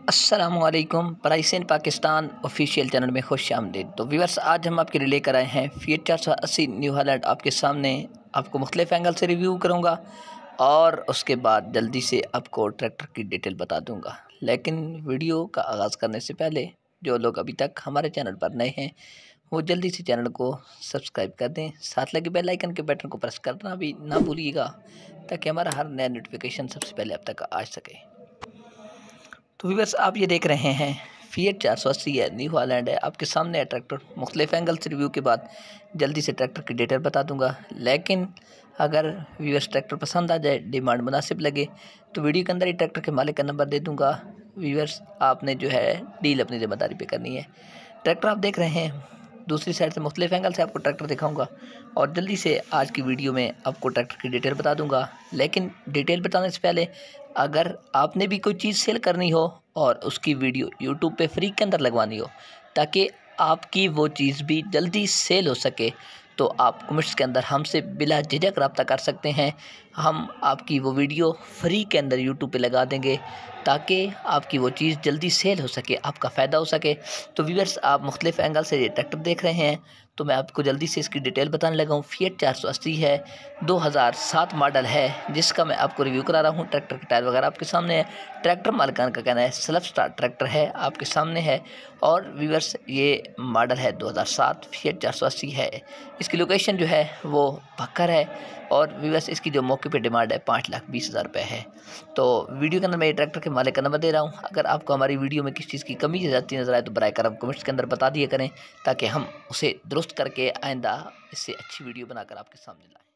अस्सलामुअलैकुम, price in Pakistan official channel में खुश आमदीद। तो व्यूअर्स, आज हम आपके लिए लेकर आए हैं फिएट 480 न्यू हॉलैंड। आपके सामने आपको मुख्तलिफ एंगल से रिव्यू करूंगा और उसके बाद जल्दी से आपको ट्रैक्टर की डिटेल बता दूंगा। लेकिन वीडियो का आगाज़ करने से पहले जो लोग अभी तक हमारे चैनल पर नए हैं वो जल्दी से चैनल को सब्सक्राइब कर दें, साथ लगे बेल आइकन के बटन को प्रेस करना भी ना भूलिएगा ताकि हमारा हर नया नोटिफिकेशन सबसे पहले आप तक आ सके। तो व्यूअर्स, आप ये देख रहे हैं फिएट 480 है, न्यू हॉलैंड है। आपके सामने है ट्रैक्टर। मुख्तलिफ एंगल से रिव्यू के बाद जल्दी से ट्रैक्टर की डिटेल बता दूंगा। लेकिन अगर व्यूअर्स ट्रैक्टर पसंद आ जाए, डिमांड मुनासिब लगे, तो वीडियो के अंदर ही ट्रैक्टर के मालिक का नंबर दे दूंगा। व्यूअर्स, आपने जो है डील अपनी ज़िम्मेदारी पे करनी है। ट्रैक्टर आप देख रहे हैं, दूसरी साइड से मुख्तलिफ एंगल से आपको ट्रैक्टर दिखाऊंगा और जल्दी से आज की वीडियो में आपको ट्रैक्टर की डिटेल बता दूंगा। लेकिन डिटेल बताने से पहले अगर आपने भी कोई चीज़ सेल करनी हो और उसकी वीडियो यूट्यूब पे फ्री के अंदर लगवानी हो ताकि आपकी वो चीज़ भी जल्दी सेल हो सके, तो आप कमेंट्स के अंदर हमसे बिला झिझक रब्ता कर सकते हैं। हम आपकी वो वीडियो फ्री के अंदर यूट्यूब पे लगा देंगे ताकि आपकी वो चीज़ जल्दी सेल हो सके, आपका फ़ायदा हो सके। तो व्यूअर्स, आप मुख्तलिफ एंगल से ये ट्रैक्टर देख रहे हैं, तो मैं आपको जल्दी से इसकी डिटेल बताने लगा हूँ। फिएट 480 है, 2007 मॉडल है, जिसका मैं आपको रिव्यू करा रहा हूँ। ट्रैक्टर के टायर वगैरह आपके सामने है। ट्रैक्टर मालिकान का कहना है सेल्फ स्टार्ट ट्रैक्टर है, आपके सामने है। और व्यूअर्स, ये मॉडल है 2007, फिएट 480 है। इसकी लोकेशन जो है वो भक्कर है और व्यूअर्स, इसकी जो मौके पे डिमांड है 5,20,000 रुपये है। तो वीडियो के अंदर मैं ट्रैक्टर के मालिक का नंबर दे रहा हूँ। अगर आपको हमारी वीडियो में किस चीज़ की कमी जाती नज़र आए तो बराए करम कमेंट्स के अंदर बता दिया करें ताकि हम उसे दुरुस्त करके आइंदा इससे अच्छी वीडियो बनाकर आपके सामने लाएँ।